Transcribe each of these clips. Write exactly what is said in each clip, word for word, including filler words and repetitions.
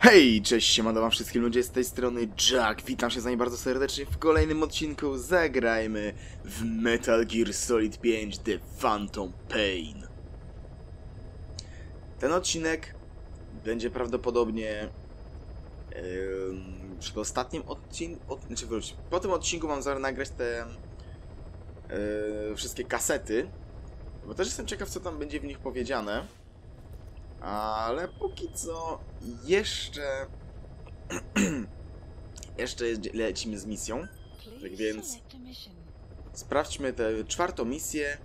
Hej, cześć, siemano wam wszystkim ludzie, z tej strony Jack, witam się z wami bardzo serdecznie w kolejnym odcinku. Zagrajmy w Metal Gear Solid pięć The Phantom Pain. Ten odcinek będzie prawdopodobnie yy, przed ostatnim odcinku, od, znaczy wróć, po tym odcinku mam zamiar nagrać te yy, wszystkie kasety, bo też jestem ciekaw, co tam będzie w nich powiedziane. Ale póki co jeszcze jeszcze lecimy z misją. Tak więc sprawdźmy tę czwartą misję.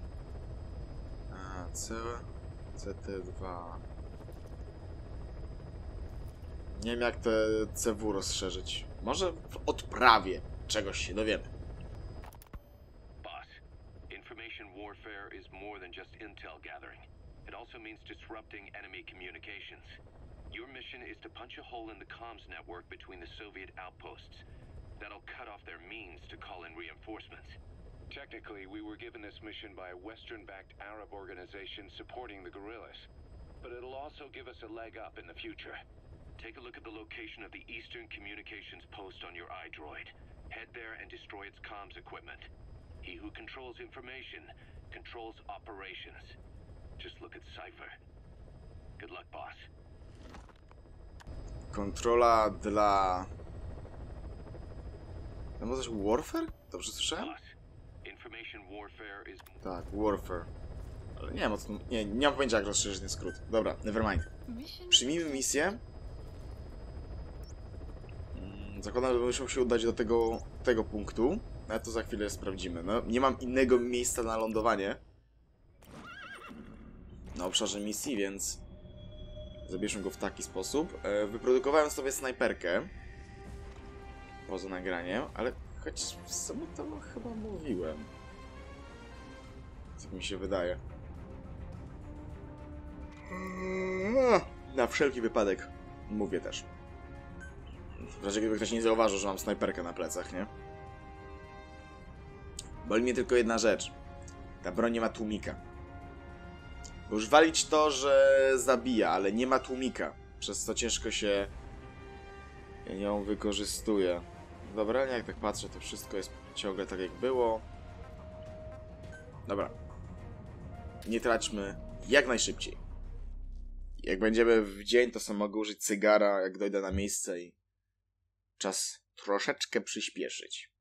A, C, C T dwa. Nie wiem, jak te C W rozszerzyć. Może w odprawie czegoś się dowiemy. Boss, information warfare is more than just intel gathering. It also means disrupting enemy communications. Your mission is to punch a hole in the comms network between the Soviet outposts. That'll cut off their means to call in reinforcements. Technically, we were given this mission by a Western-backed Arab organization supporting the guerrillas. But it'll also give us a leg up in the future. Take a look at the location of the Eastern Communications Post on your iDroid. Head there and destroy its comms equipment. He who controls information controls operations. Just look at Cypher. Good luck, boss. Kontrola dla... No może coś Warfare? Dobrze słyszałem? Information warfare is... Tak, Warfare. Ale nie wiem o co... Nie, nie mam pojęcia jak rozszerzyć ten skrót. Dobra, nevermind. Przyjmijmy misję. Zakładam, że muszę się udać do tego, tego punktu. Ale to za chwilę sprawdzimy. No, nie mam innego miejsca na lądowanie na obszarze misji, więc zabierzmy go w taki sposób. E, wyprodukowałem sobie snajperkę poza nagraniem, ale choć sobie to chyba mówiłem. Co mi się wydaje. Na wszelki wypadek mówię też. W razie gdyby ktoś nie zauważył, że mam snajperkę na plecach, nie? Boli mnie tylko jedna rzecz. Ta broń nie ma tłumika. Bo już walić to, że zabija, ale nie ma tłumika. Przez co ciężko się ją wykorzystuje. Dobra, jak tak patrzę, to wszystko jest ciągle tak jak było. Dobra. Nie traćmy jak najszybciej. Jak będziemy w dzień, to sam mogę użyć cygara, jak dojdę na miejsce i czas troszeczkę przyspieszyć.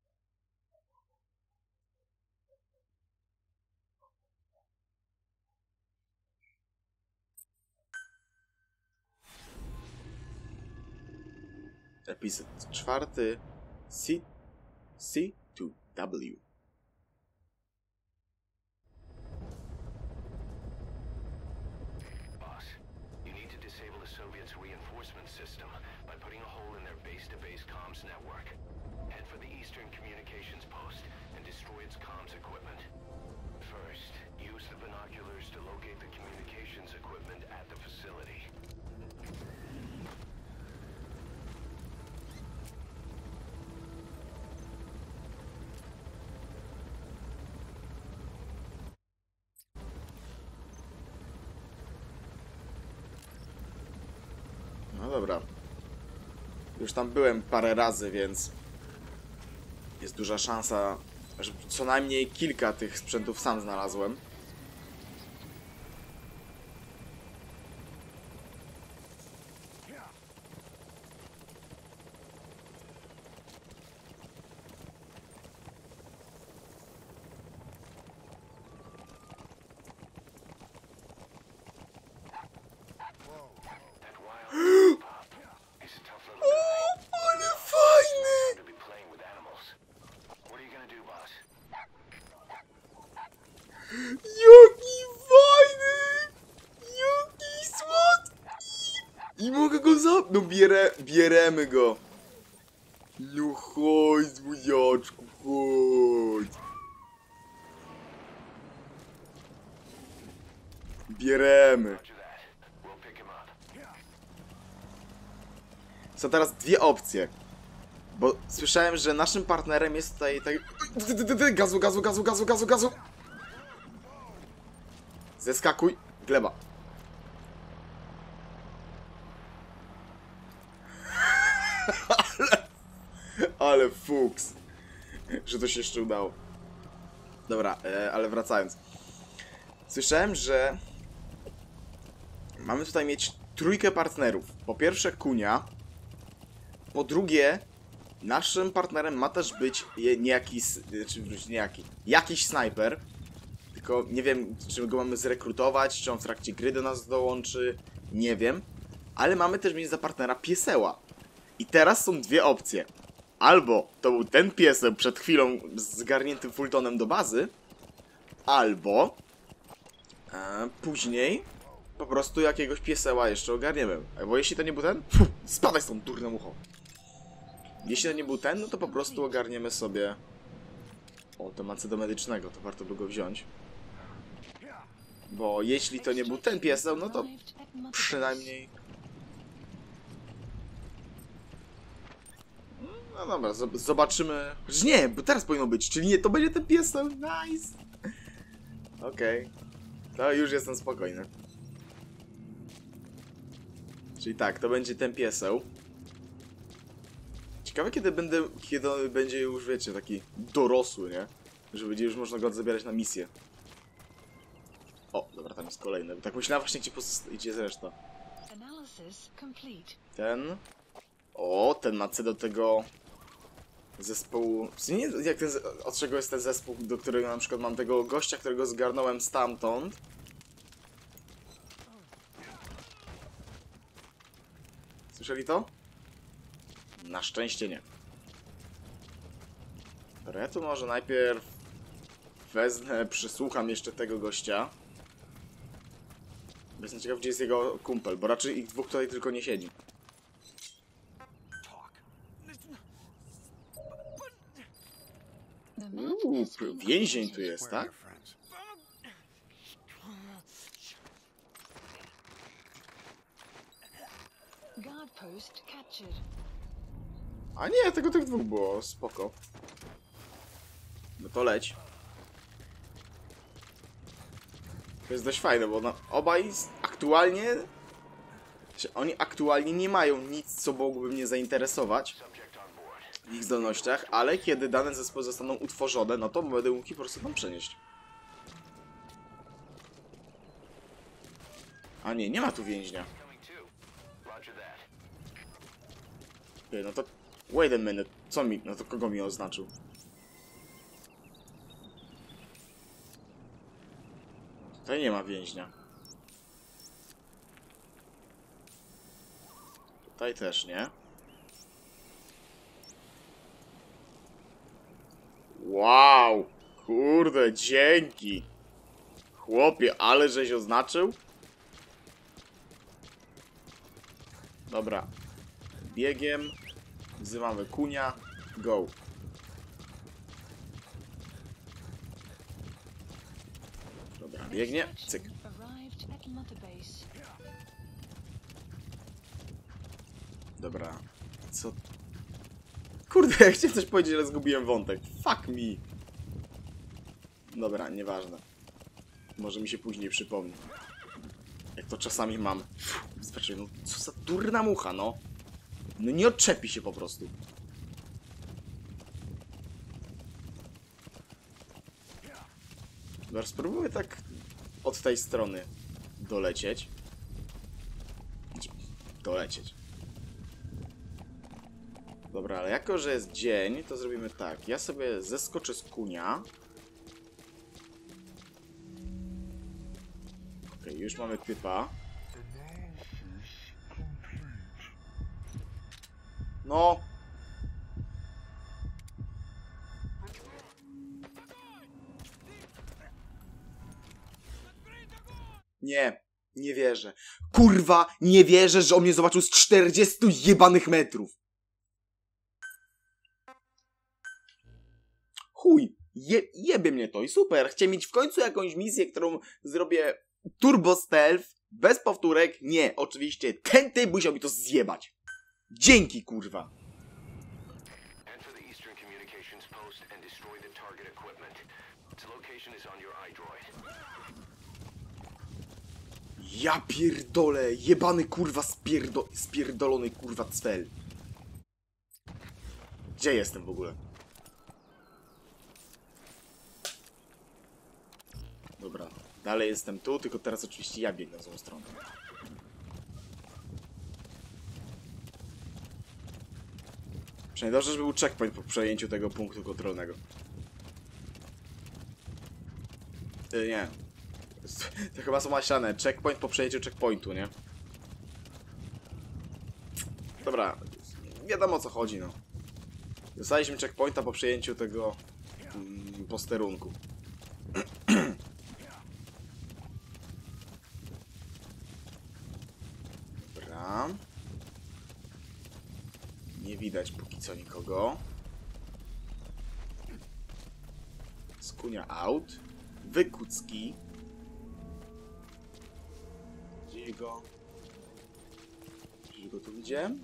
Epizod czwarty C C dwa W. Boss, you need to disable the Soviets' reinforcement system by putting a hole in their base-to-base comms network. Head for the Eastern Communications Post and destroy its comms equipment. First, use the binoculars to locate the communications equipment at the facility. No dobra. Już tam byłem parę razy, więc jest duża szansa, że co najmniej kilka tych sprzętów sam znalazłem. Jaki fajny! Jaki słodki! I mogę go za... No bierę... bieremy go. No chodź, buziaczku, chodź. Bieremy. Są teraz dwie opcje. Bo słyszałem, że naszym partnerem jest tutaj... Tak... Gazu, gazu, gazu, gazu, gazu, gazu! Zeskakuj, gleba. ale, ale fuks, że to się jeszcze udało. Dobra, e, ale wracając. Słyszałem, że mamy tutaj mieć trójkę partnerów. Po pierwsze Kunia. Po drugie, naszym partnerem ma też być niejaki, czy niejaki, jakiś snajper. Tylko nie wiem, czy go mamy zrekrutować, czy on w trakcie gry do nas dołączy. Nie wiem. Ale mamy też mieć za partnera pieseła. I teraz są dwie opcje. Albo to był ten pieseł przed chwilą zgarniętym Fultonem do bazy, albo e, później po prostu jakiegoś pieseła jeszcze ogarniemy. Bo jeśli to nie był ten, fuh, spadaj stąd, durne ucho. Jeśli to nie był ten, no to po prostu ogarniemy sobie... O, to macy do medycznego, to warto by go wziąć. Bo jeśli to nie był ten pieseł, no to przynajmniej... No dobra, zobaczymy... Nie, bo teraz powinno być, czyli nie, to będzie ten pieseł, nice! Okej, okay. To już jestem spokojny. Czyli tak, to będzie ten pieseł. Ciekawe kiedy będę, kiedy on będzie już, wiecie, taki dorosły, nie? Że będzie już można go zabierać na misję. O, dobra, tam jest kolejny. Tak myślałem właśnie, gdzie, gdzie jest reszta. Ten. O, ten ma C do tego zespołu. W sumie nie jak ten, od czego jest ten zespół, do którego na przykład mam tego gościa, którego zgarnąłem stamtąd. Słyszeli to? Na szczęście nie. Dobra, ja tu może najpierw wezmę, przysłucham jeszcze tego gościa. Jestem ciekaw, gdzie jest jego kumpel, bo raczej ich dwóch tutaj tylko nie siedzi. Uuu, więzień tu jest, tak? A nie, tego tych dwóch było, spoko. No to leć. To jest dość fajne, bo no, obaj aktualnie... Oni aktualnie nie mają nic, co mogłoby mnie zainteresować w ich zdolnościach, ale kiedy dane zespoły zostaną utworzone, no to będę mógł po prostu tam przenieść. A nie, nie ma tu więźnia. Okay, no to... Wait a minute, co mi... No to kogo mi oznaczył? Tutaj nie ma więźnia. Tutaj też nie. Wow! Kurde, dzięki! Chłopie, ale żeś oznaczył? Dobra. Biegiem. Wzywamy Kunia. Go. Dobra, biegnie. Cyk. Dobra. Co? Kurde, ja chciałem coś powiedzieć, ale zgubiłem wątek. Fuck me. Dobra, nieważne. Może mi się później przypomni. Jak to czasami mam. Zobaczcie, no co za durna mucha, no. No nie odczepi się po prostu. Dobra, spróbuję tak od tej strony dolecieć. Dolecieć. Dobra, ale jako, że jest dzień, to zrobimy tak. Ja sobie zeskoczę z Kunia. Okej, okay, już mamy typa. No. Nie, nie wierzę. Kurwa, nie wierzę, że on mnie zobaczył z czterdziestu jebanych metrów. Chuj, je, jebie mnie to i super. Chciałem mieć w końcu jakąś misję, którą zrobię turbo stealth, bez powtórek. Nie, oczywiście ten typ musiał mi to zjebać. Dzięki, kurwa. Ja pierdolę, jebany kurwa spierdo, spierdolony kurwa cwel. Gdzie jestem w ogóle? Dobra, dalej jestem tu, tylko teraz oczywiście ja biegnę w złą stronę. Przynajmniej dobrze, żeby był checkpoint po przejęciu tego punktu kontrolnego. Yy, nie. To chyba są masiane. Checkpoint po przejęciu checkpointu, nie? Dobra, wiadomo o co chodzi, no. Dostaliśmy checkpointa po przejęciu tego mm, posterunku. Dobra. Nie widać póki co nikogo. Skunia out. Wykucki. Gdzie go? Gdzie go tu widziałem?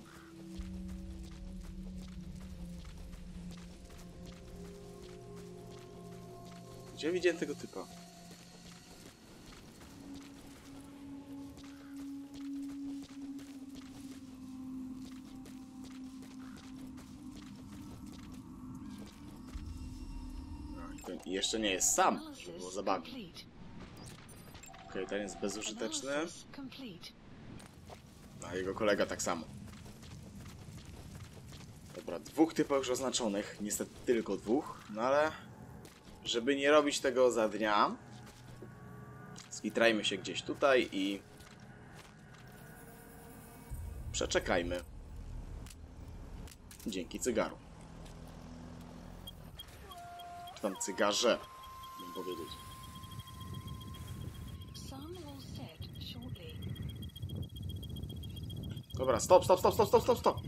Gdzie widziałem tego typa? I jeszcze nie jest sam, żeby było zabawnie. Okej, okay, ten jest bezużyteczny. A jego kolega tak samo. Dobra, dwóch typów już oznaczonych. Niestety tylko dwóch, no ale żeby nie robić tego za dnia, skitrajmy się gdzieś tutaj i przeczekajmy. Dzięki cygaru. Czy tam cygarze, bym powiedzieć. Dobra, stop, stop, stop, stop, stop, stop, stop.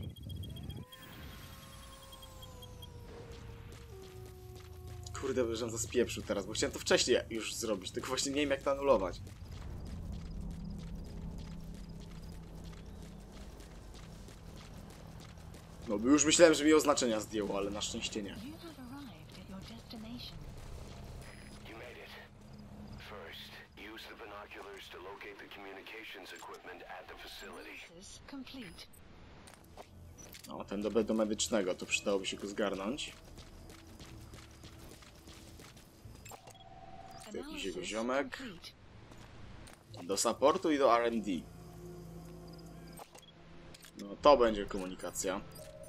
Kurde, żebym to spieprzył teraz, bo chciałem to wcześniej już zrobić, tylko właśnie nie wiem jak to anulować. No, już myślałem, że mi oznaczenia zdjęło, ale na szczęście nie. O, ten do, do medycznego, to przydałoby się go zgarnąć. To jakiś jego ziomek. Do supportu i do R and D. No to będzie komunikacja.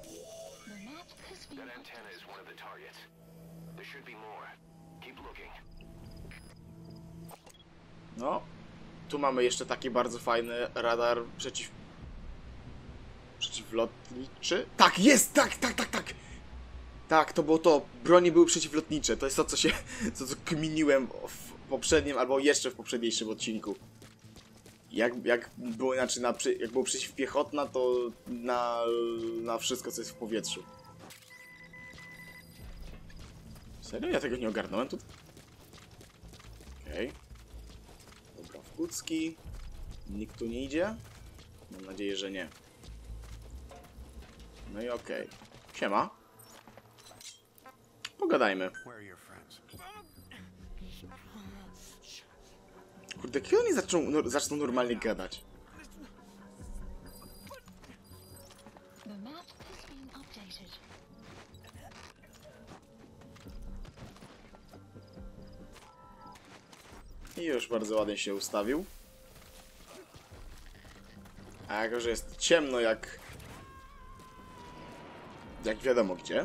No, tu mamy jeszcze taki bardzo fajny radar przeciw... przeciwlotniczy? Tak, jest! Tak, tak, tak, tak! Tak, to było to. Bronie były przeciwlotnicze. To jest to, co się... co, co kminiłem w poprzednim, albo jeszcze w poprzedniejszym odcinku. Jak, jak było inaczej, na, jak było przeciwpiechotna, to na, na wszystko, co jest w powietrzu. Serio? Ja tego nie ogarnąłem tu? Okej. Okay. Dobra, w kucki. Nikt tu nie idzie? Mam nadzieję, że nie. No i okej. Okay. Siema. Pogadajmy. Kurde, kiedy oni zaczną, no, zaczną normalnie gadać? I już bardzo ładnie się ustawił. A jako, że jest ciemno jak... jak wiadomo gdzie,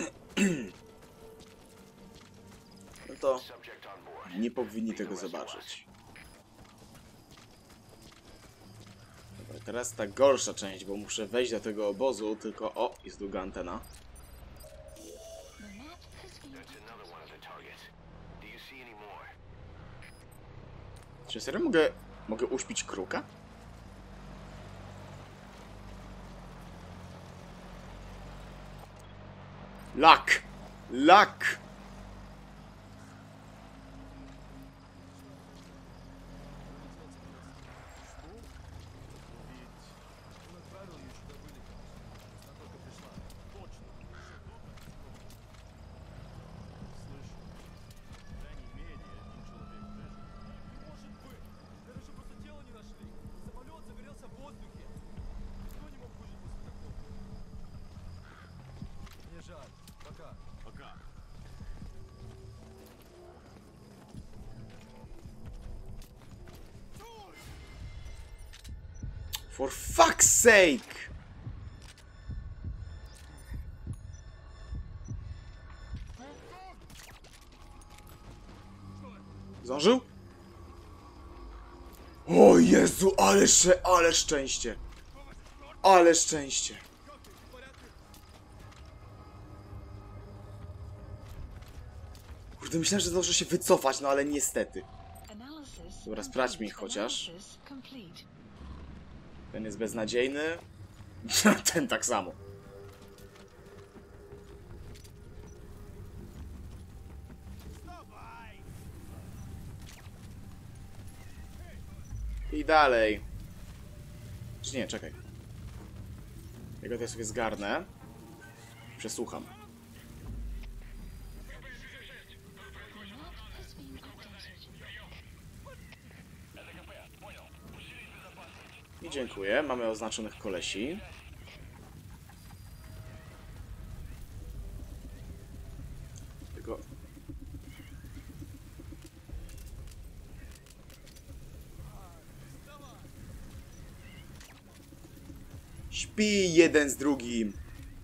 no to nie powinni tego zobaczyć. Dobra, teraz ta gorsza część, bo muszę wejść do tego obozu, tylko... O, jest długa antena. Czy serio mogę... mogę uśpić kruka? Lak! Lak! Мне жаль. For fuck's sake! Zdążył? O Jezu, ale, sze ale szczęście! Ale szczęście! Kurde, myślałem, że zdążę się wycofać, no ale niestety. Dobra, sprawdźmy ich chociaż. Ten jest beznadziejny. Ten tak samo. I dalej. Czy nie, czekaj. Jego to ja sobie zgarnę. Przesłucham. I dziękuję. Mamy oznaczonych kolesi. Tylko... Śpi jeden z drugim.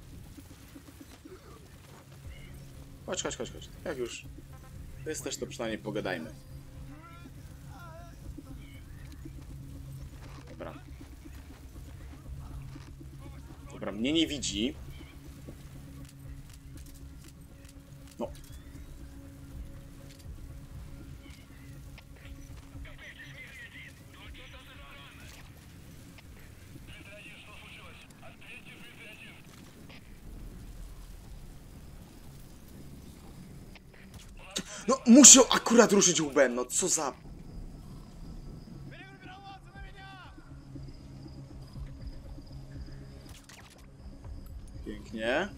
Chodź, chodź, chodź, chodź. Jak już jesteś, to przynajmniej pogadajmy. Dobra. Dobra, mnie nie widzi. No. No, musiał akurat ruszyć łbem, no co za... Pięknie.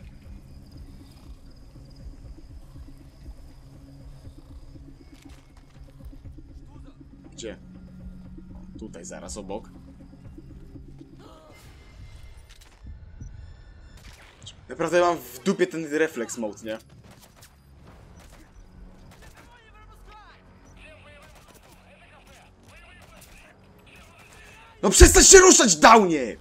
Gdzie? Tutaj, zaraz obok. Naprawdę mam w dupie ten refleks mode, nie? No przestań się ruszać, downie!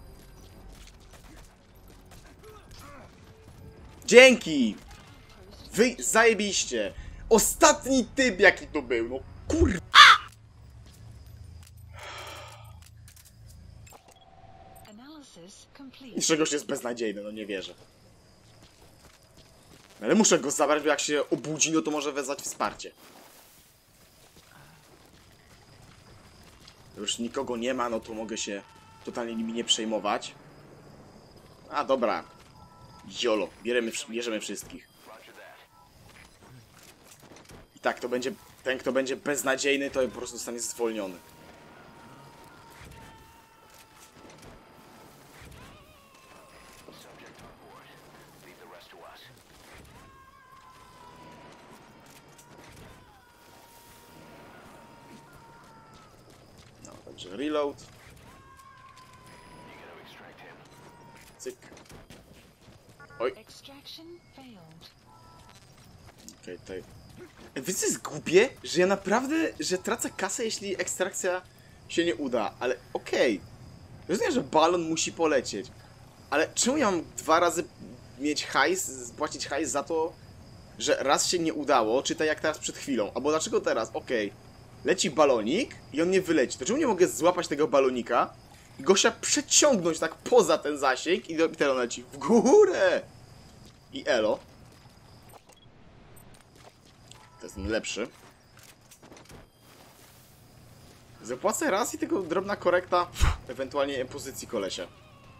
Dzięki! Wy zajebiście! Ostatni typ jaki to był, no kurwa! I czegoś jest beznadziejny, no nie wierzę. Ale muszę go zabrać, bo jak się obudzi, no to może wezwać wsparcie. Już nikogo nie ma, no to mogę się totalnie nimi nie przejmować. A dobra. Jolo, bierzemy, bierzemy wszystkich. I tak, to będzie, ten kto będzie beznadziejny, to po prostu zostanie zwolniony. No, także reload. Cyk. Oj. Okej, okay, tutaj. Wiecie, co jest głupie? Że ja naprawdę, że tracę kasę, jeśli ekstrakcja się nie uda, ale okej. Okay. Rozumiem, że balon musi polecieć. Ale czemu ja mam dwa razy mieć hajs, płacić hajs za to, że raz się nie udało, czy tak jak teraz przed chwilą? Albo dlaczego teraz? Okej. Okay. Leci balonik i on nie wyleci. To czemu nie mogę złapać tego balonika i gościa przeciągnąć tak poza ten zasięg i dopiero on leci w górę? I elo. To jest ten lepszy. Zapłacę raz i tylko drobna korekta, ewentualnie pozycji kolesia.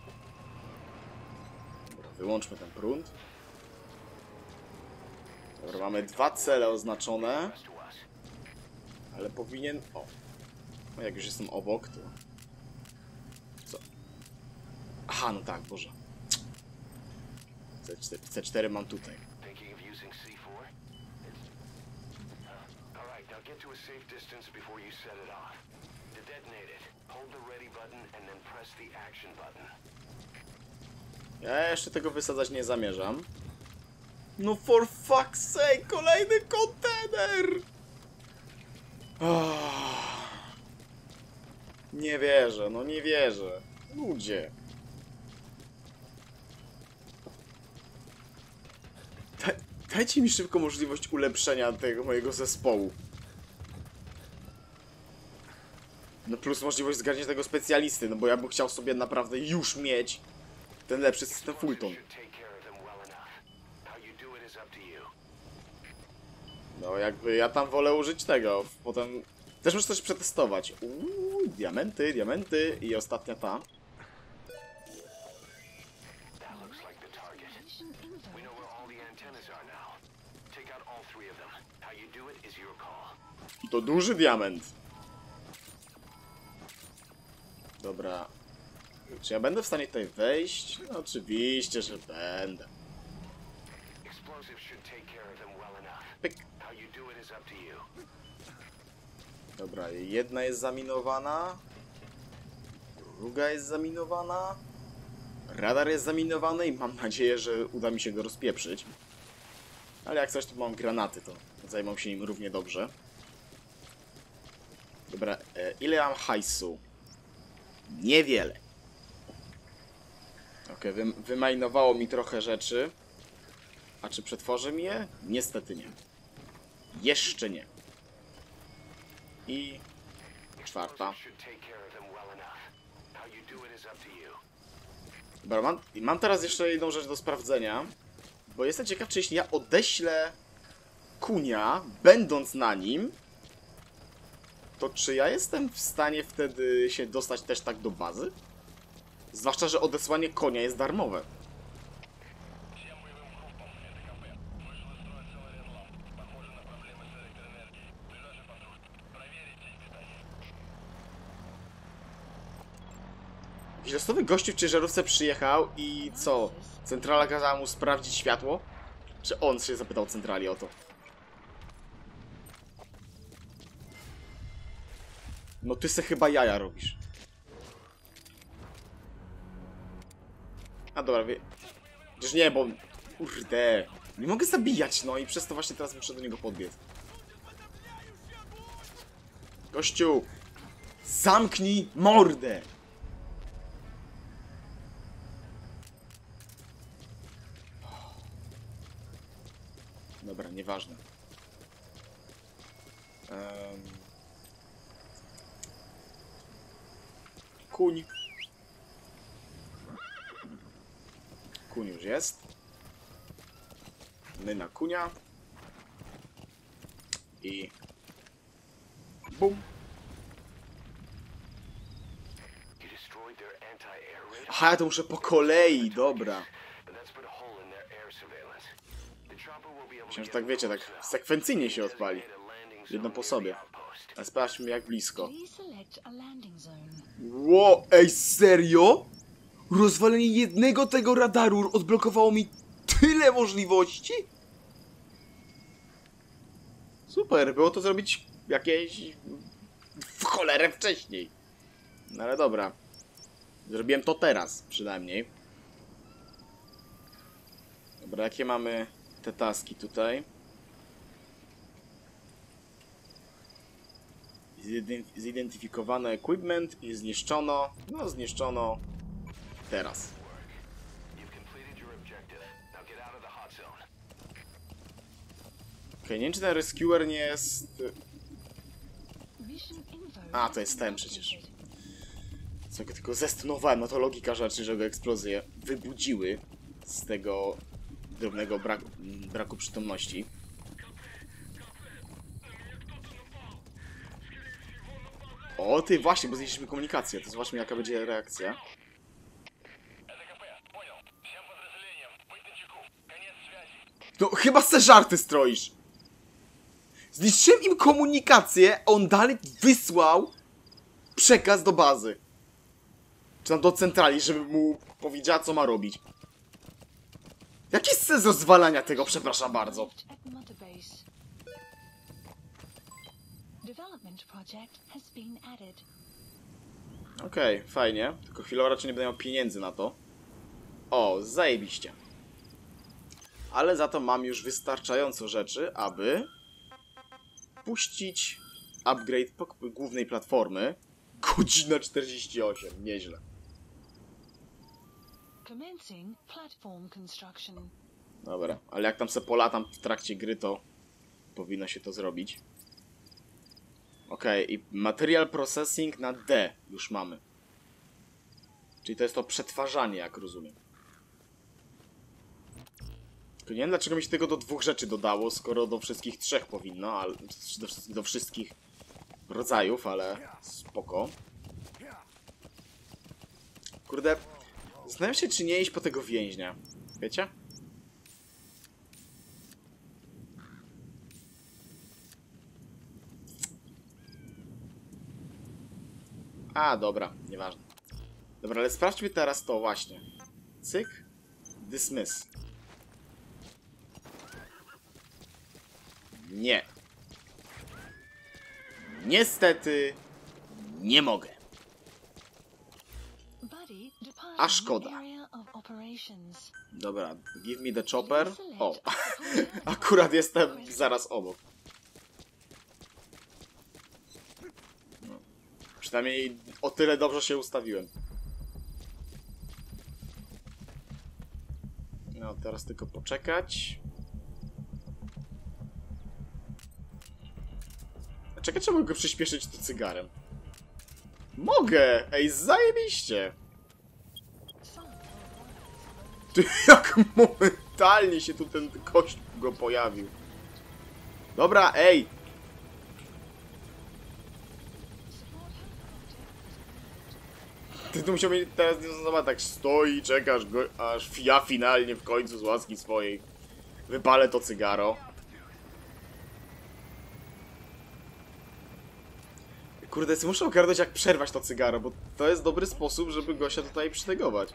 Dobra, wyłączmy ten prąd. Dobra, mamy dwa cele oznaczone. Ale powinien... O. No jak już jestem obok, to... Co? Aha, no tak, Boże. C cztery mam tutaj. Ja jeszcze tego wysadzać nie zamierzam. No for fuck's sake, kolejny kontener! Oh. Nie wierzę, no nie wierzę. Ludzie. Da, dajcie mi szybko możliwość ulepszenia tego mojego zespołu. No plus możliwość zgarnięcia tego specjalisty, no bo ja bym chciał sobie naprawdę już mieć ten lepszy system Fulton. No jakby ja tam wolę użyć tego, potem też muszę coś przetestować. Uuu, diamenty, diamenty i ostatnia ta. I to duży diament. Dobra. Czy ja będę w stanie tutaj wejść? No oczywiście, że będę. Pyk. Dobra, jedna jest zaminowana. Druga jest zaminowana. Radar jest zaminowany i mam nadzieję, że uda mi się go rozpieprzyć. Ale jak coś, to mam granaty, to zajmą się nim równie dobrze. Dobra, e, ile mam hajsu? Niewiele. Ok, wy, wymajnowało mi trochę rzeczy. A czy przetworzy mi je? Niestety nie. Jeszcze nie. I czwarta. Dobra, mam, mam teraz jeszcze jedną rzecz do sprawdzenia. Bo jestem ciekaw, czy jeśli ja odeślę kunia, będąc na nim, to czy ja jestem w stanie wtedy się dostać też tak do bazy? Zwłaszcza, że odesłanie konia jest darmowe. Jakiś losowy gościu w ciężarówce przyjechał i co? Centrala kazała mu sprawdzić światło? Czy on się zapytał centrali o to? No ty se chyba jaja robisz. A dobra, wie... Przecież nie, bo... Kurde... Nie mogę zabijać, no i przez to właśnie teraz muszę do niego podbiec. Gościu! Zamknij mordę! Dobra, nieważne. Um... Kuń. Kuń już jest. My na kunia. I... Bum. Aha, ja to muszę po kolei, dobra. Myślę, że tak wiecie, tak sekwencyjnie się odpali. Jedno po sobie. Ale sprawdźmy jak blisko. Ło, ej, serio? Rozwalenie jednego tego radaru odblokowało mi tyle możliwości? Super, było to zrobić jakieś... w cholerę wcześniej. No ale dobra. Zrobiłem to teraz, przynajmniej. Dobra, jakie mamy te taski tutaj? Zidentyfikowano equipment i zniszczono. No, zniszczono teraz. Okej, nie wiem, czy ten rescuer nie jest... A, to jest ten przecież. Co, tylko zestunowałem, no to logika rzeczy, że go eksplozje wybudziły z tego drobnego braku, braku przytomności. O, ty, właśnie, bo zniszczyliśmy komunikację. To zobaczmy, jaka będzie reakcja. No, chyba se żarty stroisz. Zniszczyłem im komunikację, a on dalej wysłał przekaz do bazy. Czy tam do centrali, żeby mu powiedziała, co ma robić. Jaki jest sens rozwalania tego, przepraszam bardzo. Okej, okay, fajnie. Tylko chwilowo raczej nie będę miał pieniędzy na to. O, zajebiście. Ale za to mam już wystarczająco rzeczy, aby puścić upgrade głównej platformy Godzina czterdzieści osiem, nieźle. Commencing platform construction. Dobra, ale jak tam se polatam w trakcie gry, to powinno się to zrobić. Okej, okay, i material processing na D już mamy. Czyli to jest to przetwarzanie, jak rozumiem. Tylko nie wiem, dlaczego mi się tego do dwóch rzeczy dodało, skoro do wszystkich trzech powinno, ale do, do wszystkich rodzajów, ale spoko. Kurde, zastanawiam się, czy nie iść po tego więźnia. Wiecie? A, dobra, nieważne. Dobra, ale sprawdźmy teraz to właśnie. Cyk. Dismiss. Nie. Niestety nie mogę. A szkoda. Dobra, give me the chopper. O, akurat jestem zaraz obok. No. Przynajmniej o tyle dobrze się ustawiłem. No, teraz tylko poczekać. Czekaj, czy mogę przyspieszyć to cygarem? Mogę! Ej, zajebiście! Ty, jak momentalnie się tu ten kość go pojawił. Dobra, ej! Ty tu musiał mieć teraz, zobacz, tak stoi, czekasz go, aż ja finalnie w końcu z łaski swojej wypalę to cygaro. Kurde, muszę ogarnąć, jak przerwać to cygaro, bo to jest dobry sposób, żeby go się tutaj przytegować.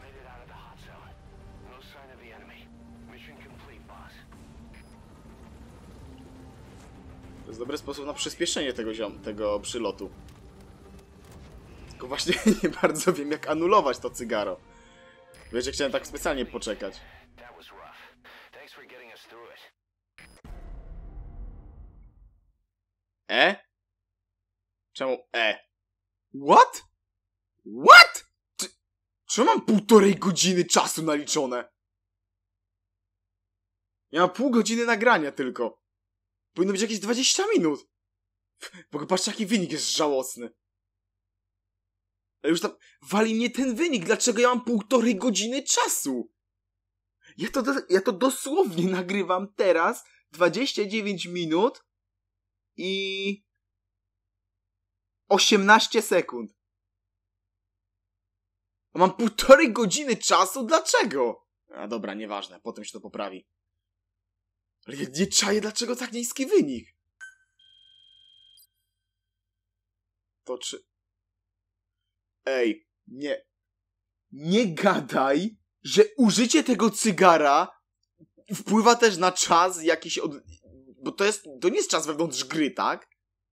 To jest dobry sposób na przyspieszenie tego, ziom tego przylotu. Tylko właśnie nie bardzo wiem, jak anulować to cygaro. Wiecie, chciałem tak specjalnie poczekać. E? Czemu E? What? What? Czy, czy mam półtorej godziny czasu naliczone? Ja mam pół godziny nagrania tylko. Powinno być jakieś dwadzieścia minut. Bo patrzcie, jaki wynik jest żałosny. Ale już tam wali mnie ten wynik. Dlaczego ja mam półtorej godziny czasu? Ja to, ja to dosłownie nagrywam teraz. dwadzieścia dziewięć minut. I... osiemnaście sekund. A mam półtorej godziny czasu? Dlaczego? A dobra, nieważne. Potem się to poprawi. Ale ja nie czaję, dlaczego tak niski wynik. To czy... Ej, nie. Nie gadaj, że użycie tego cygara wpływa też na czas jakiś od... Bo to jest... To nie jest czas wewnątrz gry, tak?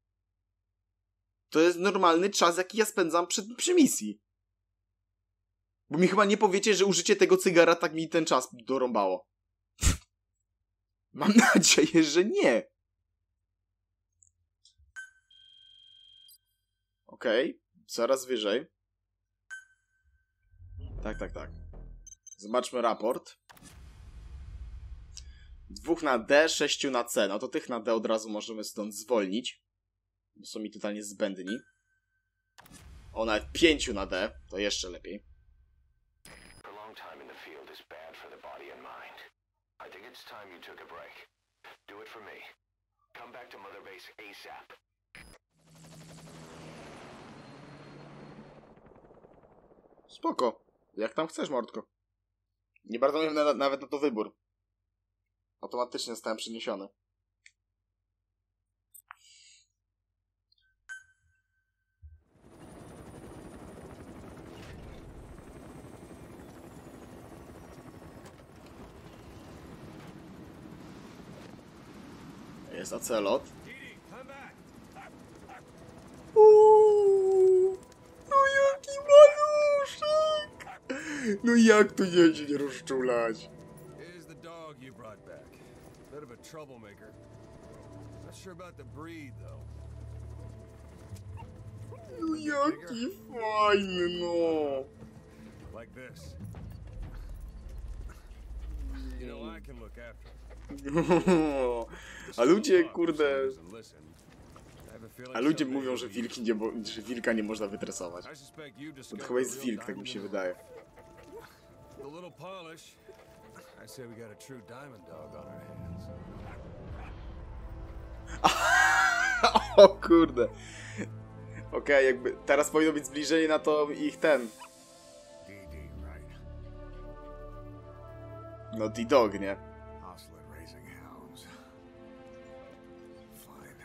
To jest normalny czas, jaki ja spędzam przy, przy misji. Bo mi chyba nie powiecie, że użycie tego cygara tak mi ten czas dorąbało. Mam nadzieję, że nie. Okej, okay. Coraz wyżej. Tak, tak, tak. Zobaczmy raport. Dwóch na D, sześciu na C. No to tych na D od razu możemy stąd zwolnić. Bo są mi totalnie zbędni. O, nawet pięciu na D. To jeszcze lepiej. Spoko. Jak tam chcesz, mordko. Nie bardzo miałem na, nawet na to wybór. Automatycznie zostałem przeniesiony. Jest ocelot. Uuu, no jaki maluszek! No jak tu jeździ nie rozczulać? Here's the dog you brought back. Bit of a troublemaker. Not sure about the breed though. No jaki fajny, no. Like this. You know, I can look after A ludzie, kurde... and listen. I have a feeling A ludzie someday mówią, że you'll be wilki nie, mo- że wilka nie można wytresować. I suspect you To discovered chyba jest real wilk, tak mi diamond się in the wydaje. The little polish. I say we got a true diamond dog on our hands. O kurde. Okej, jakby teraz powinno być zbliżenie na to ich ten. D D, right? No D-Dog, nie? Oslet raising hounds. Fine.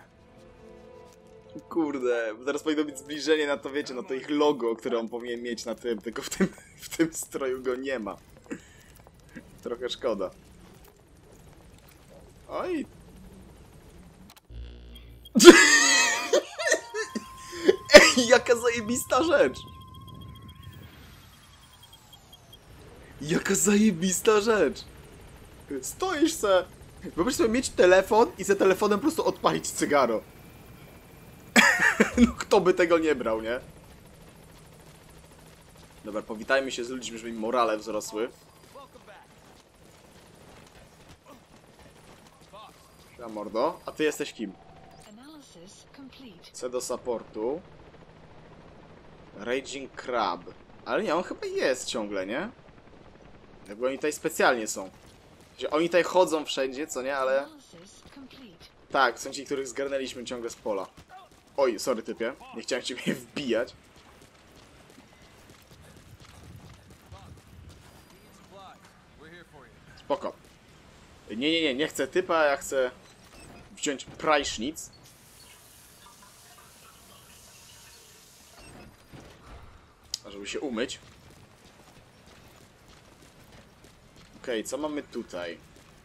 Kurde, teraz powinno być zbliżenie na to, wiecie, na to ich logo, które on powinien mieć na tym, tylko w tym, w tym stroju go nie ma. Trochę szkoda. Oj. Ej, jaka zajebista rzecz! Jaka zajebista rzecz! Stoisz se... Wyobraź sobie mieć telefon i ze telefonem po prostu odpalić cygaro. No kto by tego nie brał, nie? Dobra, powitajmy się z ludźmi, żeby im morale wzrosły. Ja mordo. A ty jesteś kim? Analysis complete. C do supportu. Raging Crab. Ale nie, on chyba jest ciągle, nie? Jakby oni tutaj specjalnie są. Że oni tutaj chodzą wszędzie, co nie? Ale... Analysis complete. Tak, są ci, których zgarnęliśmy ciągle z pola. Oj, sorry typie. Nie chciałem ciebie wbijać. Spoko. Nie, nie, nie, nie chcę typa, ja chcę wziąć prajsznic. A żeby się umyć. Okej, okay, co mamy tutaj?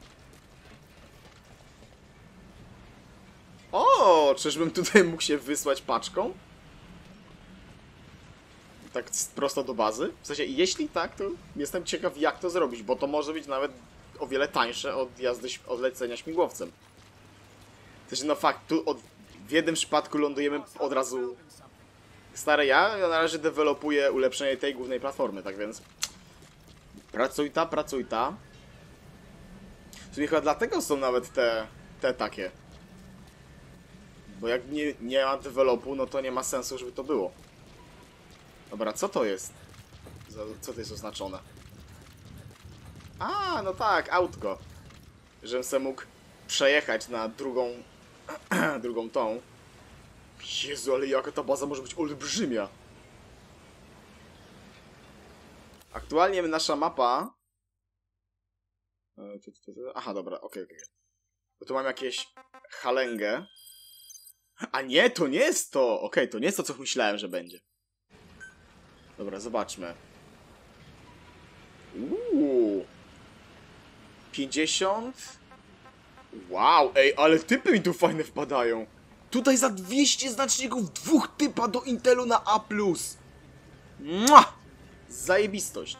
O, czyżbym tutaj mógł się wysłać paczką? Tak prosto do bazy? W sensie, jeśli tak, to jestem ciekaw, jak to zrobić, bo to może być nawet o wiele tańsze od jazdy, od lecenia śmigłowcem. W sensie, no fakt, tu od, w jednym przypadku lądujemy od razu... Stary ja, ja na razie dewelopuję ulepszenie tej głównej platformy, tak więc... Pracuj ta, pracuj ta. W sumie chyba dlatego są nawet te, te takie. Bo jak nie, nie ma developu, no to nie ma sensu, żeby to było. Dobra, co to jest? Co to jest oznaczone? A, no tak, autko. Żebym se mógł przejechać na drugą... drugą tą. Jezu, ale jaka ta baza może być olbrzymia. Aktualnie nasza mapa... Aha, dobra, okej, okej. Bo tu mam jakieś halęgę. A nie, to nie jest to! Okej, okay, to nie jest to, co myślałem, że będzie. Dobra, zobaczmy. Uuu. pięćdziesiąt? Wow, ej, ale typy mi tu fajne wpadają. Tutaj za dwieście znaczników dwóch typa do Intelu na A plus. Mua! Zajebistość.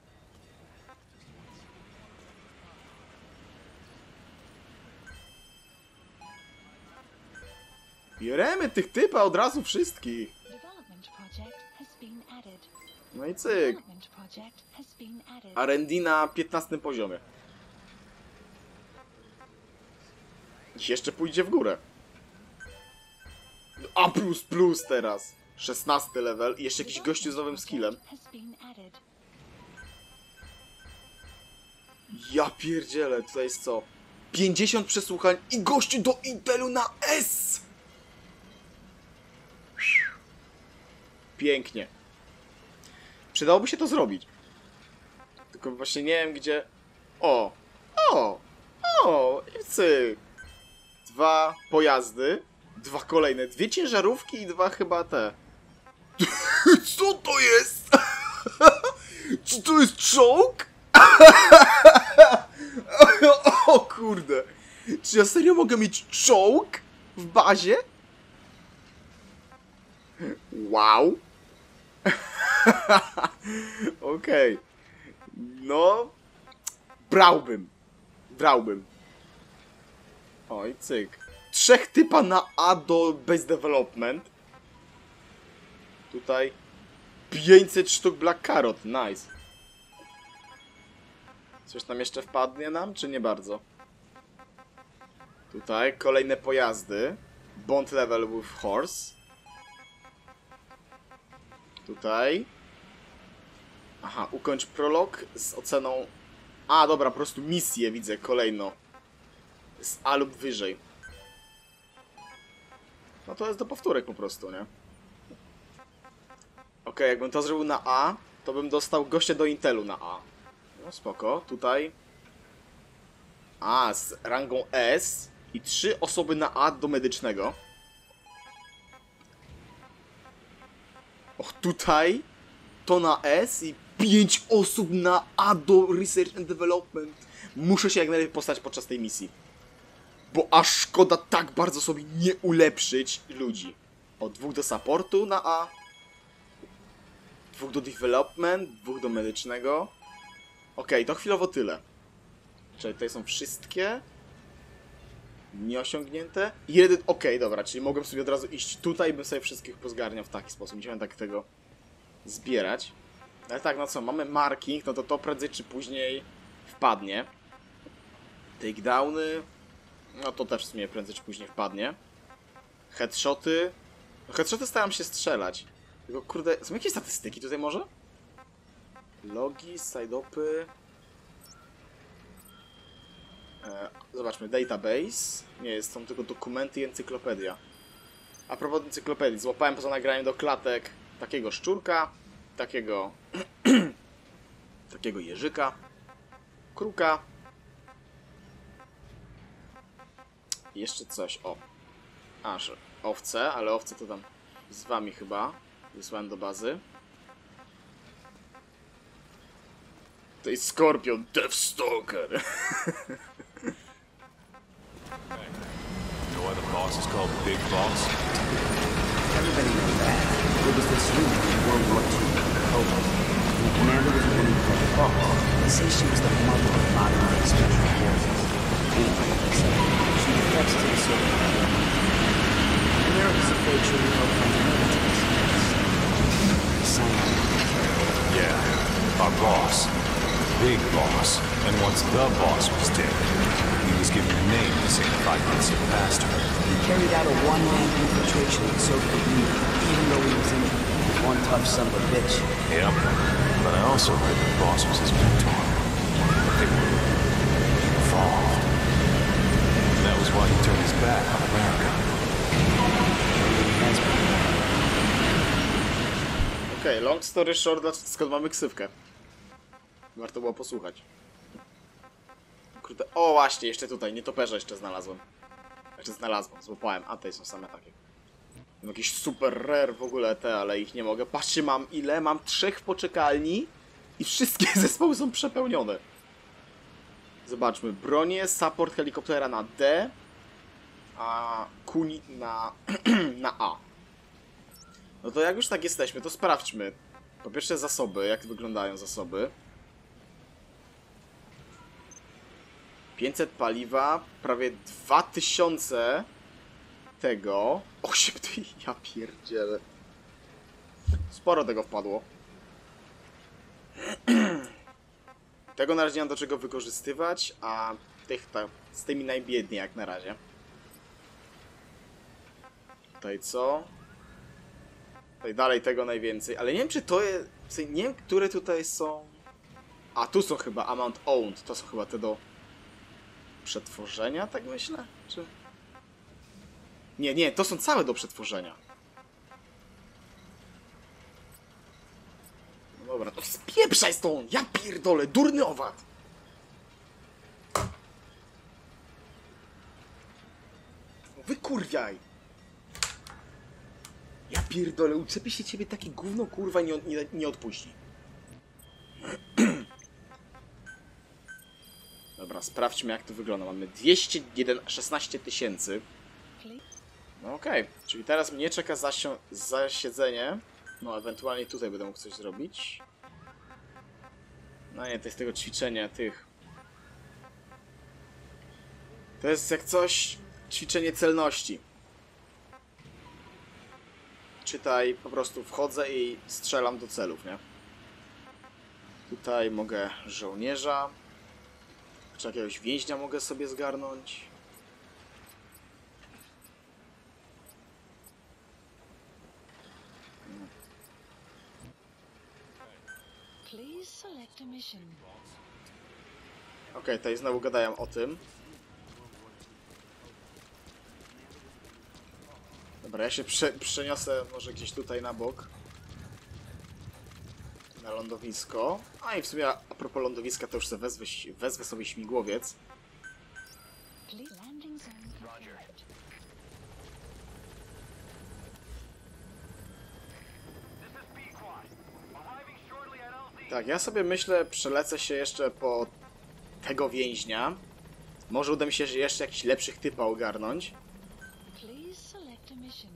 Bieremy tych typa od razu wszystkich. Development project has been added. No i cyk. Development project has been added. R and D na piętnastym poziomie. Jeszcze pójdzie w górę. A plus plus teraz. szesnasty level i jeszcze jakiś gościu z nowym skillem. Ja pierdzielę, tutaj jest co? pięćdziesiąt przesłuchań i gościu do Intelu na S! Pięknie. Przydałoby się to zrobić. Tylko właśnie nie wiem gdzie... O! O! O! I cyk. Dwa pojazdy. Dwa kolejne. Dwie ciężarówki i dwa chyba te. Co to jest? Czy to jest czołg? O kurde. Czy ja serio mogę mieć czołg w bazie? Wow. Okej. Okay. No. Brałbym. Brałbym. Oj, cyk. Trzech typa na A do base development. Tutaj pięćset sztuk Black Carrot, nice. Coś tam jeszcze wpadnie nam, czy nie bardzo? Tutaj kolejne pojazdy. Bond level with horse. Tutaj. Aha, ukończ prolog z oceną... A, dobra, po prostu misję widzę kolejną. Z A lub wyżej. No to jest do powtórek po prostu, nie? Okej, jakbym to zrobił na A, to bym dostał gościa do Intelu na A. No spoko, tutaj. A, z rangą S i trzy osoby na A do medycznego. Och, tutaj to na S i pięć osób na A do Research and Development. Muszę się jak najlepiej postać podczas tej misji. Bo aż szkoda tak bardzo sobie nie ulepszyć ludzi. O, dwóch do supportu na A. Dwóch do development, dwóch do medycznego. Okej, to chwilowo tyle. Czyli tutaj są wszystkie nieosiągnięte. Jeden, okej, dobra, czyli mogłem sobie od razu iść tutaj i bym sobie wszystkich pozgarniał w taki sposób. Nie chciałem tak tego zbierać. Ale tak, no co, mamy marking, no to to prędzej czy później wpadnie. Takedowny, no to też w sumie prędzej czy później wpadnie. Headshoty. No headshoty staram się strzelać. Tylko kurde, są jakieś statystyki tutaj może? Logi, side-opy. E, zobaczmy, database. Nie, jest, są tylko dokumenty i encyklopedia. A propos encyklopedii, złapałem poza nagraniem do klatek takiego szczurka, takiego takiego jeżyka, kruka i jeszcze coś, o, aż owce, ale owce to tam z wami chyba wysłałem do bazy. To jest Skorpion, Deathstalker. You know why the boss is called Big Boss? Everybody knows that. It was this unit in World War Two, Cobra. And the commander was a woman called Paul. They say she was the mother of modern day special forces. Anyway, so she defects to the Soviet Union. America's afraid she'll be held by the military. Science. Yeah, our boss. Big Boss. And once the boss was dead, he was given a name to signify he had surpassed her. He carried out a one-man infiltration of the Soviet Union, even though he was injured. One tough son of a bitch. Yep. But I also heard the boss was his mentor. They were involved. And that was why he turned his back on America. Okej, okay, long story short, skąd mamy ksywkę? Warto było posłuchać. Kurde, o właśnie, jeszcze tutaj, nietoperze jeszcze znalazłem. Jeszcze znalazłem, złapałem, a tutaj są same takie. Mam jakieś super rare w ogóle te, ale ich nie mogę. Patrzcie, mam ile? Mam trzech w poczekalni i wszystkie zespoły są przepełnione. Zobaczmy, bronię, support helikoptera na D, a kuni na, na A. No to jak już tak jesteśmy, to sprawdźmy. Po pierwsze zasoby, jak wyglądają zasoby. pięćset paliwa, prawie dwa tysiące tego. O, się ty, ja pierdzielę. Sporo tego wpadło. Tego na razie nie mam do czego wykorzystywać, a tych ta, z tymi najbiedniej jak na razie. Tutaj co? Tutaj dalej tego najwięcej, ale nie wiem czy to jest... Nie wiem, które tutaj są... A, tu są chyba amount owned, to są chyba te do przetworzenia, tak myślę? Czy... Nie, nie, to są całe do przetworzenia. No dobra, to spieprzaj stąd! Ja pierdolę, durny owad! Wykurwiaj! Ja pierdolę, uczepi się ciebie takie gówno, kurwa, nie, nie, nie odpuści. Dobra, sprawdźmy jak to wygląda. Mamy dwieście szesnaście tysięcy. No okej, okay. Czyli teraz mnie czeka zasiedzenie. No, ewentualnie tutaj będę mógł coś zrobić. No nie, to jest tego ćwiczenia tych. To jest jak coś ćwiczenie celności. czytaj, po prostu wchodzę i strzelam do celów, nie? Tutaj mogę żołnierza. Czy jakiegoś więźnia mogę sobie zgarnąć? Please select a mission. Okej, okay, tutaj znowu gadają o tym. Dobra, ja się prze przeniosę może gdzieś tutaj na bok. Na lądowisko. A i w sumie a propos lądowiska to już sobie wezwę, wezwę sobie śmigłowiec. Please landing zone confirmed. Tak, ja sobie myślę, przelecę się jeszcze po tego więźnia. Może uda mi się jeszcze jakichś lepszych typa ogarnąć. Please select a mission.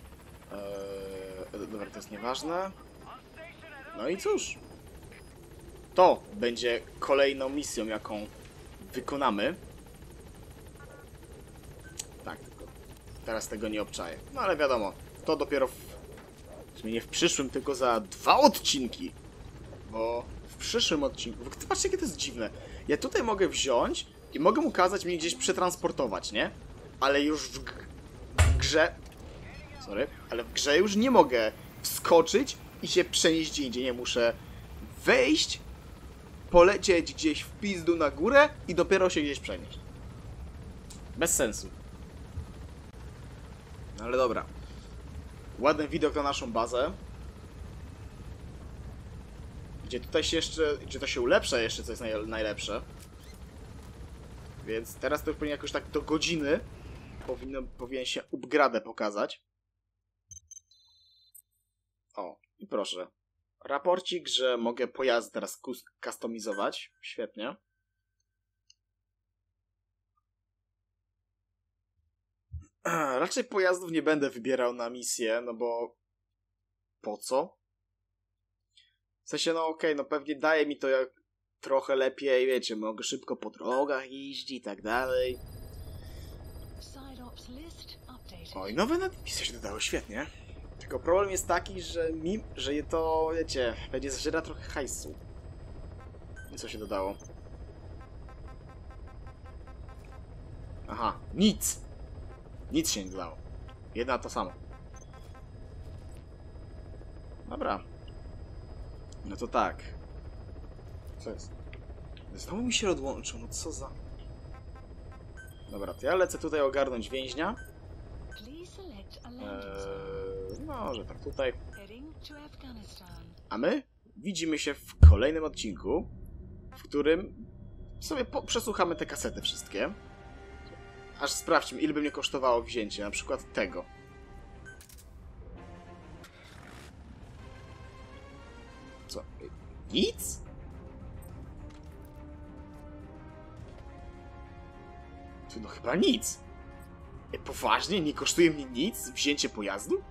Eee, dobra, to jest nieważne. No i cóż. To będzie kolejną misją, jaką wykonamy. Tak, tylko teraz tego nie obczaję. No ale wiadomo, to dopiero w, w sumie nie w przyszłym, tylko za dwa odcinki. Bo w przyszłym odcinku... Patrzcie, jakie to jest dziwne. Ja tutaj mogę wziąć i mogę mu kazać mnie gdzieś przetransportować, nie? Ale już w, g w grze... Sorry. Ale w grze już nie mogę wskoczyć i się przenieść gdzie indziej. Nie, muszę wejść, polecieć gdzieś w pizdu na górę i dopiero się gdzieś przenieść. Bez sensu. No ale dobra. Ładny widok na naszą bazę. Gdzie tutaj się jeszcze... Gdzie to się ulepsza jeszcze, co jest naj, najlepsze. Więc teraz to już powinien jakoś tak do godziny powinno, powinien się upgradę pokazać. O, i proszę. Raporcik, że mogę pojazd teraz kustomizować. Świetnie. Raczej pojazdów nie będę wybierał na misję, no bo... Po co? W sensie, no okej, okay, no pewnie daje mi to jak trochę lepiej, wiecie, mogę szybko po drogach jeździć i tak dalej. Oj, nowe napisy się dodało, świetnie. Tylko problem jest taki, że mi, że je to, wiecie, będzie zażera trochę hajsu. I co się dodało? Aha, nic! Nic się nie dodało. Jedna to samo. Dobra. No to tak. Co jest? Znowu mi się odłączył, no co za... Dobra, to ja lecę tutaj ogarnąć więźnia. Eee, no, że tak tutaj. A my widzimy się w kolejnym odcinku, w którym sobie przesłuchamy te kasety wszystkie. Aż sprawdźmy, ile by mnie kosztowało wzięcie, na przykład tego. Co? Nic? No chyba nic. E, poważnie? Nie kosztuje mnie nic wzięcie pojazdu?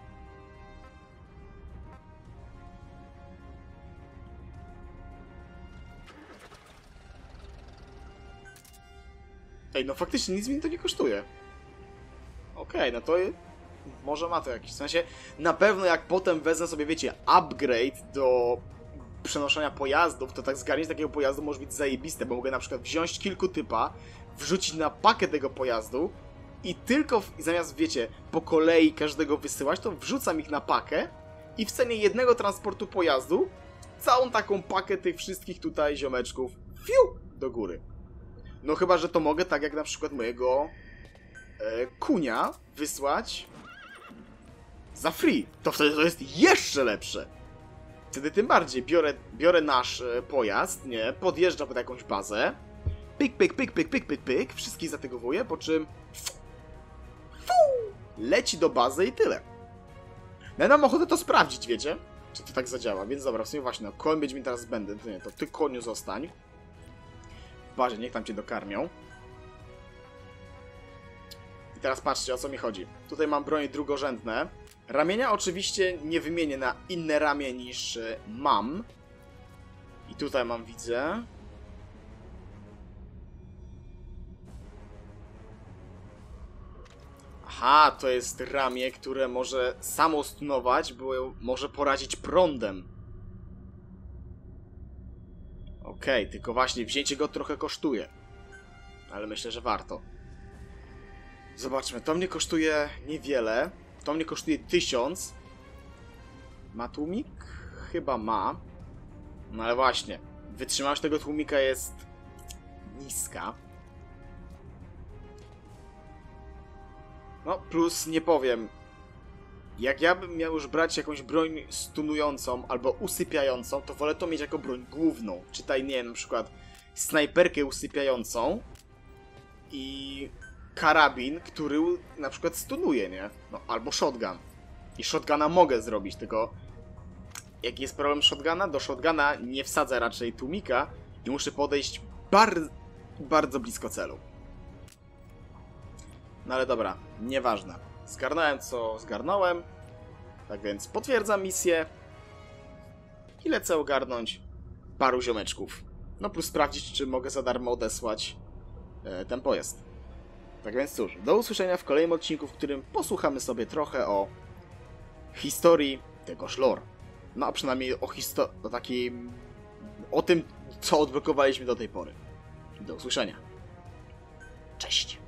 Ej, no faktycznie nic mi to nie kosztuje. Okej, okay, no to może ma to jakiś... W sensie, na pewno jak potem wezmę sobie, wiecie, upgrade do przenoszenia pojazdów, to tak zgarnięcie takiego pojazdu może być zajebiste, bo mogę na przykład wziąć kilku typa, wrzucić na pakę tego pojazdu i tylko w, zamiast, wiecie, po kolei każdego wysyłać, to wrzucam ich na pakę i w cenie jednego transportu pojazdu całą taką pakę tych wszystkich tutaj ziomeczków fiu, do góry. No chyba, że to mogę tak jak na przykład mojego e, kunia wysłać za free. To wtedy to jest jeszcze lepsze. Wtedy tym bardziej biorę, biorę nasz e, pojazd, nie, podjeżdżam pod jakąś bazę, pyk, pyk, pyk, pyk, pyk, pyk, pyk, wszystkich zategowuję, po czym fu, leci do bazy i tyle. No ja mam ochotę to sprawdzić, wiecie, czy to tak zadziała, więc dobra, w sumie właśnie, no koń będzie mi teraz zbędny, to nie, to ty koniu zostań. W barze, niech tam cię dokarmią. I teraz patrzcie, o co mi chodzi. Tutaj mam broń drugorzędne. Ramienia oczywiście nie wymienię na inne ramię niż mam. I tutaj mam, widzę... Aha, to jest ramię, które może samo stunować, bo może porazić prądem. Okej, okay, tylko właśnie wzięcie go trochę kosztuje. Ale myślę, że warto. Zobaczmy, to mnie kosztuje niewiele. To mnie kosztuje tysiąc. Ma tłumik? Chyba ma. No ale właśnie, wytrzymałość tego tłumika jest niska. No, plus nie powiem. Jak ja bym miał już brać jakąś broń stunującą albo usypiającą, to wolę to mieć jako broń główną. Czytaj, nie wiem, na przykład snajperkę usypiającą i karabin, który na przykład stunuje, nie? No, albo shotgun. I shotguna mogę zrobić, tylko jaki jest problem shotguna? Do shotguna nie wsadzę raczej tłumika i muszę podejść bar bardzo blisko celu. No ale dobra, nieważne. Zgarnąłem co zgarnąłem, tak więc potwierdzam misję i lecę ogarnąć paru ziomeczków. No plus sprawdzić, czy mogę za darmo odesłać e, ten pojazd. Tak więc cóż, do usłyszenia w kolejnym odcinku, w którym posłuchamy sobie trochę o historii tegoż lore. No a przynajmniej o histo- o takim... o tym, co odblokowaliśmy do tej pory. Do usłyszenia. Cześć!